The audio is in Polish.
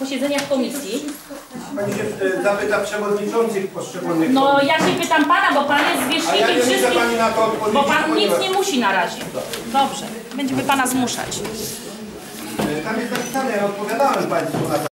posiedzeniach komisji. Pani się zapyta przewodniczących poszczególnych. No ja się pytam pana, bo pan jest zwierzchnikiem wszystkich. Pani na to odpowiedzieć, bo pan nic nie musi na razie. Dobrze, będziemy pana zmuszać. Tam jest napisane, ja odpowiadałem Państwu na to.